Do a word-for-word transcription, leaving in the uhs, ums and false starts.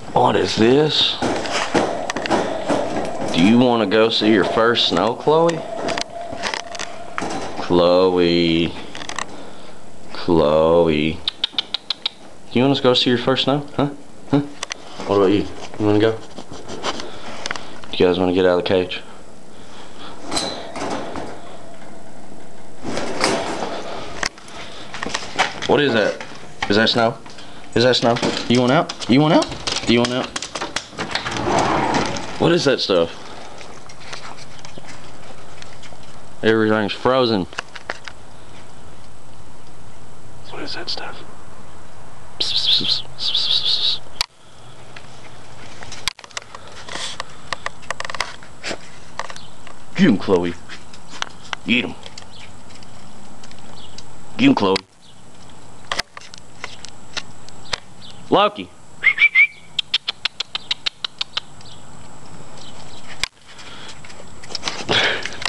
What is this? Do you want to go see your first snow, Chloe? Chloe. Chloe. Do you want to go see your first snow? Huh? Huh? What about you? You want to go? You guys want to get out of the cage? What is that? Is that snow? Is that snow? You want out? You want out? Do you want out? What is that stuff? Everything's frozen. What is that stuff? Get him, Chloe. Get him. Get him, Chloe. Loki.